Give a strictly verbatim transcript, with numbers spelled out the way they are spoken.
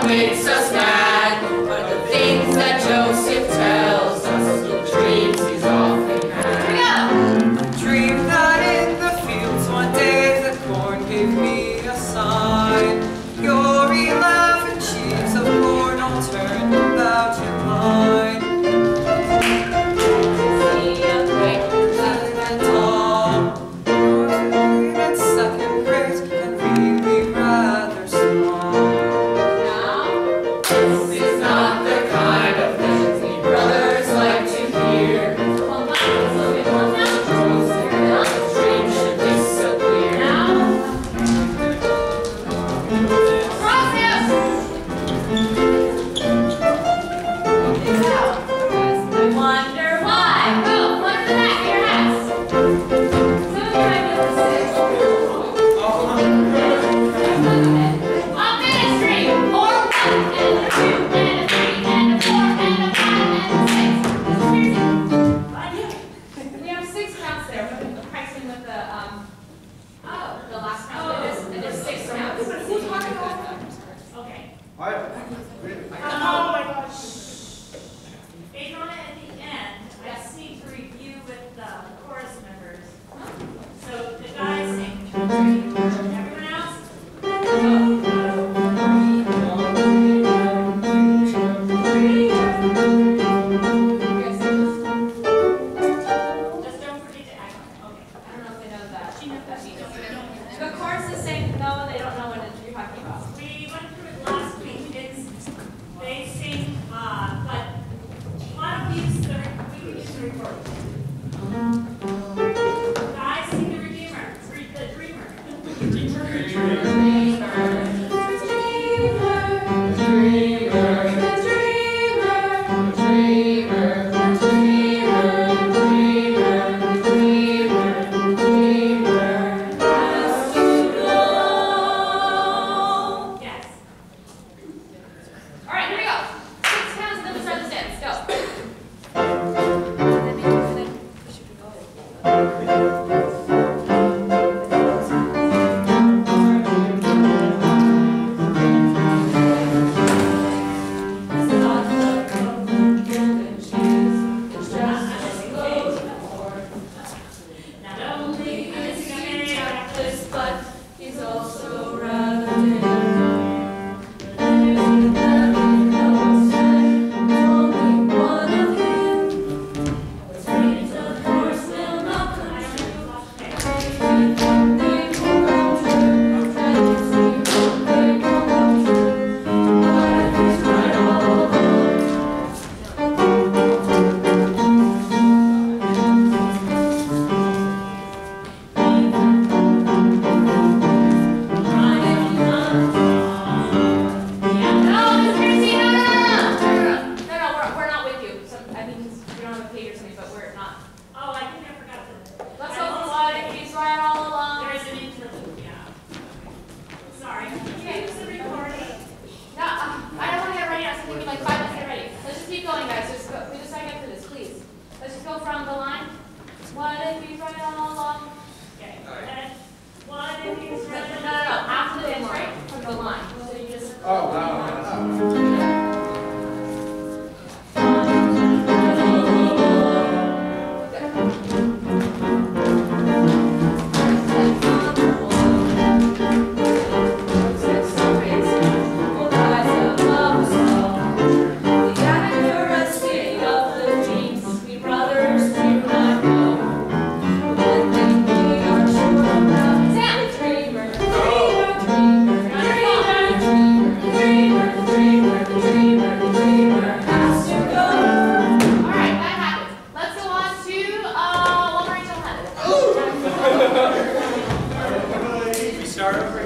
makes us mad are the things that Joseph tells us in dreams he's often had. I dreamed that in the fields one day the corn gave me a sign. Your eleven sheaves of corn all turned about in line. See a great left and tall, green and second rate, and really rather small. Now, this is not the kind of things we brothers like to hear. Well, my little bit more now. Joseph, now the dream should disappear. Now, wonder why. Oh, look at that, your hats. Some of you might be able to sit. A ministry, or one, and a two, and a three, and a four, and a five, and a six. We have six counts there. We're practicing with the, um, oh, the last count. It is, it is six counts. Who's talking about? Okay. I, Oh my gosh. Adriana, at the end, I just need to review with the chorus members. So the guys sing. Everyone else? Just don't forget to act. Okay. I don't know if they know that. That means. The chorus is saying no, they don't know what you're talking about. We went through it last week. It's, they sing, uh, but why don't we use the, we can use the recording. Guys sing the Redeemer, Re- the Dreamer. Yes. All right, here we go. Six counts and then we start the dance. Go. Not only is he reckless, but he's also rather tame. oh, I think I forgot to. Let's I hope lost what it. if he's right all along. There is an interlude, yeah. Sorry. Can you use the recording? No, uh, I don't want to get ready. I was thinking like five minutes to get ready. Let's just keep going, guys. Just go. We just gotta get through this, please. Let's just go from the line. What if he's right all along? Okay. And what if he's No, no, ready? no, no. After the dance, right? From the line. So you just. oh, wow. Start over.